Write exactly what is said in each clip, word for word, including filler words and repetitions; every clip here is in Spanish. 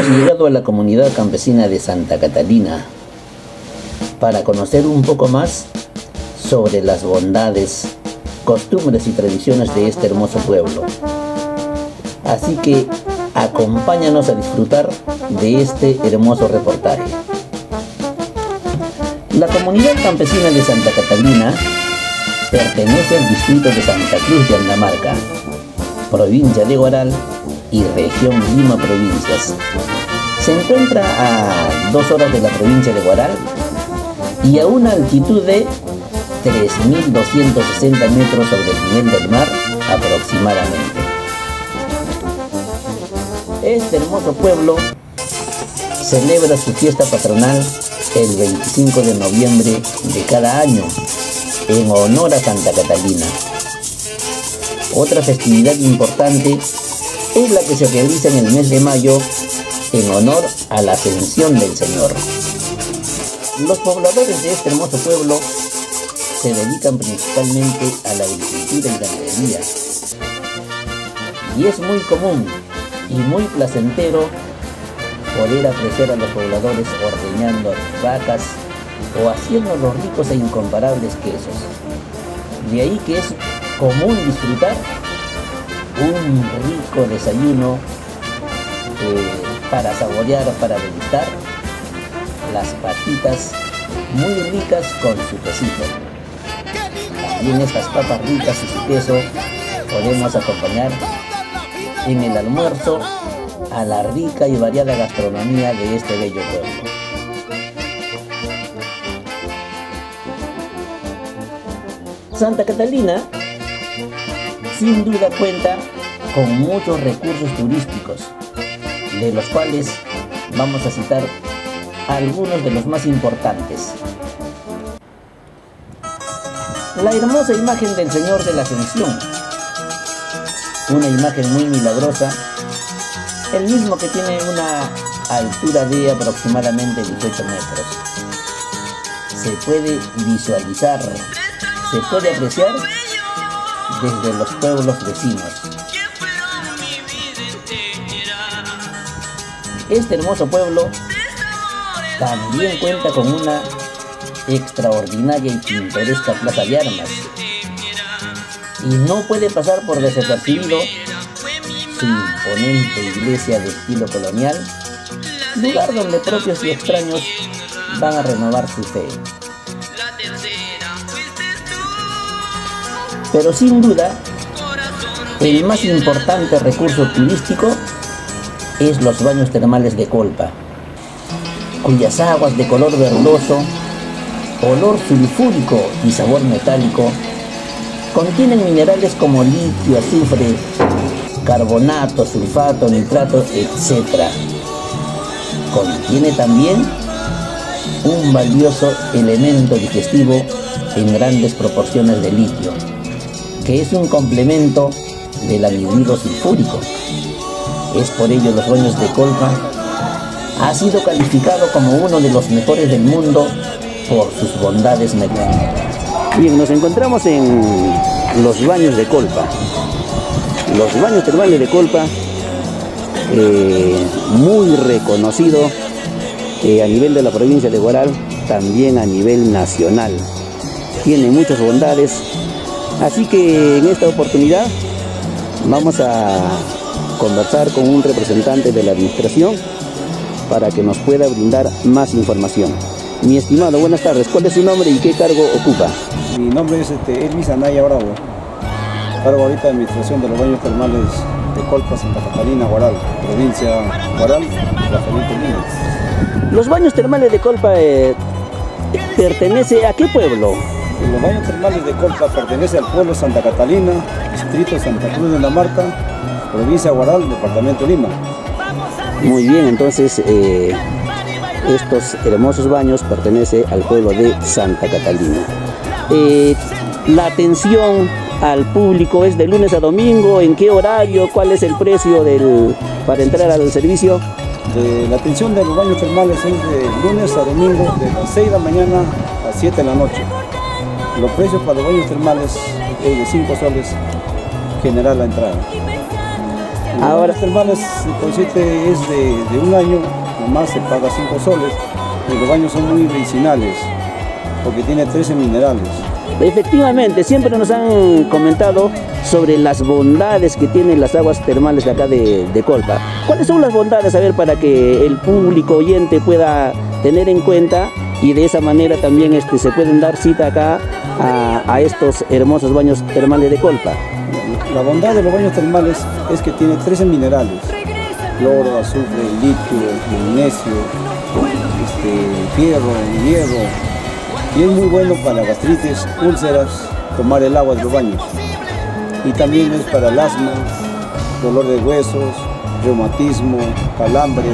hemos llegado a la comunidad campesina de Santa Catalina para conocer un poco más sobre las bondades, costumbres y tradiciones de este hermoso pueblo. Así que acompáñanos a disfrutar de este hermoso reportaje. La comunidad campesina de Santa Catalina pertenece al distrito de Santa Cruz de Andamarca, provincia de Huaral y región Lima provincias. Se encuentra a dos horas de la provincia de Huaral y a una altitud de tres mil doscientos sesenta metros sobre el nivel del mar aproximadamente. Este hermoso pueblo celebra su fiesta patronal el veinticinco de noviembre de cada año en honor a Santa Catalina. Otra festividad importante es la que se realiza en el mes de mayo en honor a la Ascensión del Señor. Los pobladores de este hermoso pueblo se dedican principalmente a la agricultura y ganadería, y es muy común y muy placentero poder apreciar a los pobladores ordeñando a sus vacas o haciendo los ricos e incomparables quesos. De ahí que es común disfrutar un rico desayuno eh, para saborear, para degustar las patitas muy ricas con su quesito. También estas papas ricas y su queso podemos acompañar en el almuerzo a la rica y variada gastronomía de este bello pueblo. Santa Catalina sin duda cuenta con muchos recursos turísticos, de los cuales vamos a citar algunos de los más importantes. La hermosa imagen del Señor de la Ascensión, una imagen muy milagrosa, el mismo que tiene una altura de aproximadamente dieciocho metros. Se puede visualizar, se puede apreciar desde los pueblos vecinos. Este hermoso pueblo también cuenta con una extraordinaria y pintoresca plaza de armas, y no puede pasar por desapercibido su imponente iglesia de estilo colonial, lugar donde propios y extraños van a renovar su fe. Pero sin duda, el más importante recurso turístico es los baños termales de Colpa, cuyas aguas de color verdoso, olor sulfúrico y sabor metálico contienen minerales como litio, azufre, carbonato, sulfato, nitrato, etcétera. Contiene también un valioso elemento digestivo en grandes proporciones de litio, que es un complemento del anhidrido sulfúrico. Es por ello los baños de Colpa ha sido calificado como uno de los mejores del mundo por sus bondades medicinales. Bien, nos encontramos en los baños de Colpa. Los baños termales de Colpa, eh, muy reconocido eh, a nivel de la provincia de Huaral, también a nivel nacional. Tiene muchas bondades, así que en esta oportunidad vamos a conversar con un representante de la administración para que nos pueda brindar más información. Mi estimado, buenas tardes. ¿Cuál es su nombre y qué cargo ocupa? Mi nombre es este, Elvis Anaya Bravo. Cargo ahorita de administración de los baños termales de Colpa, Santa Catalina, Huaral, provincia Huaral, departamento Lima. Los baños termales de Colpa eh, pertenece a qué pueblo? Los baños termales de Colpa pertenece al pueblo Santa Catalina, distrito Santa Cruz de Andamarca, provincia Huaral, departamento Lima. Muy bien, entonces eh, estos hermosos baños pertenecen al pueblo de Santa Catalina. Eh, la atención al público es de lunes a domingo. ¿En qué horario? ¿Cuál es el precio del, para entrar al servicio? De la atención de los baños termales es de lunes a domingo, de las seis de la mañana a siete de la noche. Los precios para los baños termales es de cinco soles general la entrada. Ahora, los termales consiste es de, de un año, nomás se paga cinco soles, y los baños son muy medicinales, porque tiene trece minerales. Efectivamente, siempre nos han comentado sobre las bondades que tienen las aguas termales de acá de, de Colpa. ¿Cuáles son las bondades, a ver, para que el público oyente pueda tener en cuenta y de esa manera también este, se pueden dar cita acá a, a estos hermosos baños termales de Colpa? La bondad de los baños termales es que tiene trece minerales: cloro, azufre, litio, magnesio, este, fierro, hierro. Y es muy bueno para gastritis, úlceras, tomar el agua de los baños. Y también es para el asma, dolor de huesos, reumatismo, calambres.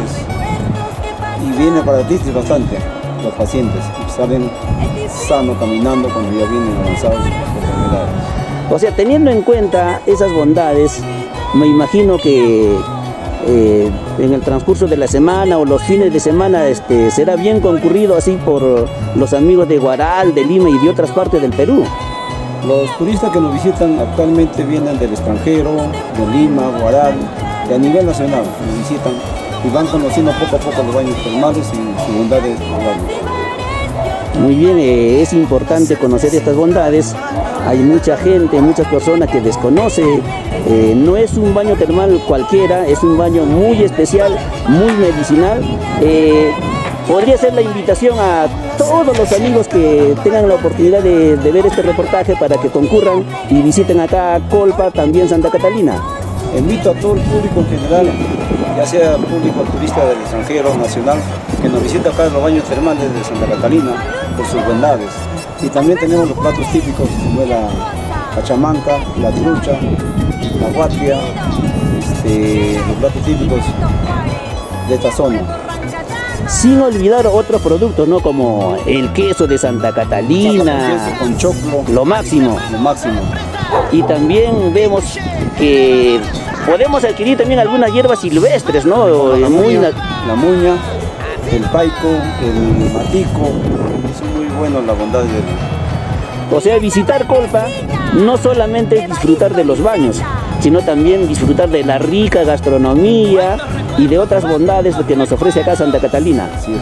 Y viene para artritis bastante, los pacientes salen sanos caminando cuando ya vienen avanzados sus enfermedades. O sea, teniendo en cuenta esas bondades, me imagino que eh, en el transcurso de la semana o los fines de semana este, será bien concurrido así por los amigos de Huaral, de Lima y de otras partes del Perú. Los turistas que nos visitan actualmente vienen del extranjero, de Lima, Huaral, y a nivel nacional nos visitan y van conociendo poco a poco los baños termales y sus bondades naturales. Muy bien, eh, es importante conocer estas bondades. Hay mucha gente, muchas personas que desconoce. Eh, no es un baño termal cualquiera, es un baño muy especial, muy medicinal. Eh, podría ser la invitación a todos los amigos que tengan la oportunidad de, de ver este reportaje para que concurran y visiten acá Colpa, también Santa Catalina. Invito a todo el público en general, ya sea público turista del extranjero, nacional, que nos visite acá en los baños termales de Santa Catalina por sus bondades. Y también tenemos los platos típicos como la cachamanca, la trucha, la guatria, este, los platos típicos de esta zona. Sin olvidar otros productos, ¿no? Como el queso de Santa Catalina, queso con choclo, lo máximo. Lo máximo. Y también vemos que podemos adquirir también algunas hierbas silvestres, ¿no? La muña, la muña, el paico, el matico, son muy buenos las bondades del... O sea, visitar Colpa no solamente es disfrutar de los baños, sino también disfrutar de la rica gastronomía y de otras bondades que nos ofrece acá Santa Catalina. Sí,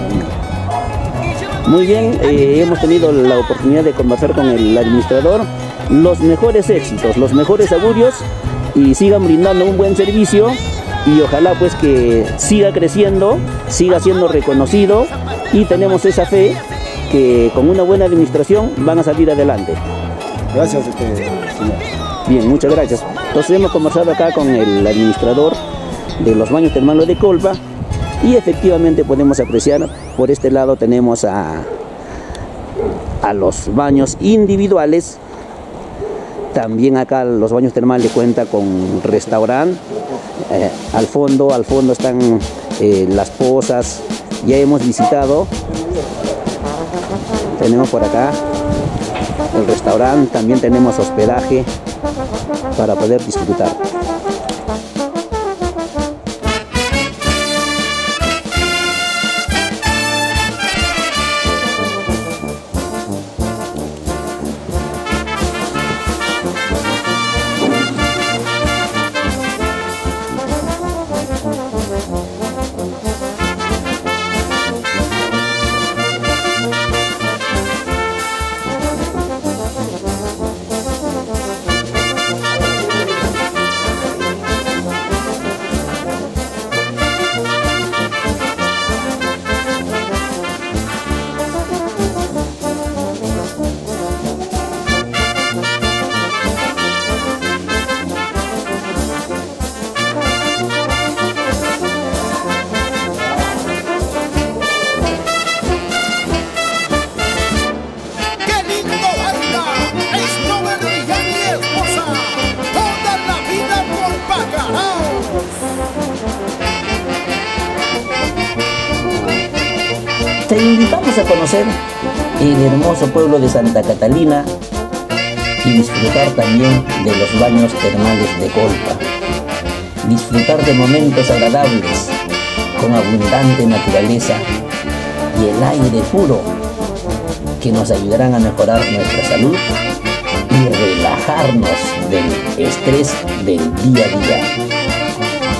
muy bien, eh, hemos tenido la oportunidad de conversar con el administrador. Los mejores éxitos, los mejores augurios y sigan brindando un buen servicio y ojalá pues que siga creciendo, siga siendo reconocido y tenemos esa fe que con una buena administración van a salir adelante. Gracias, este, señor. Bien, muchas gracias. Entonces hemos conversado acá con el administrador de los baños termales de Colpa y efectivamente podemos apreciar, por este lado tenemos a, a los baños individuales. También acá los baños termales cuenta con restaurante. Eh, al fondo, al fondo están eh, las pozas. Ya hemos visitado. Tenemos por acá el restaurante. También tenemos hospedaje para poder disfrutar. Te invitamos a conocer el hermoso pueblo de Santa Catalina y disfrutar también de los baños termales de Colpa. Disfrutar de momentos agradables con abundante naturaleza y el aire puro que nos ayudarán a mejorar nuestra salud y relajarnos del estrés del día a día.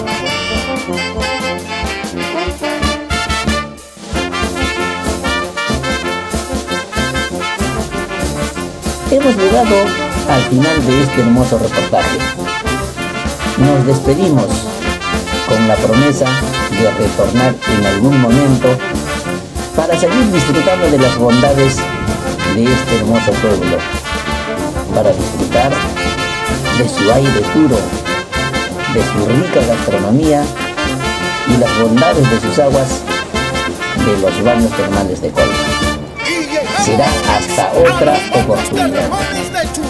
Hemos llegado al final de este hermoso reportaje. Nos despedimos con la promesa de retornar en algún momento para seguir disfrutando de las bondades de este hermoso pueblo, para disfrutar de su aire puro, de su rica gastronomía y las bondades de sus aguas, de los baños termales de Colpa. Será hasta otra oportunidad.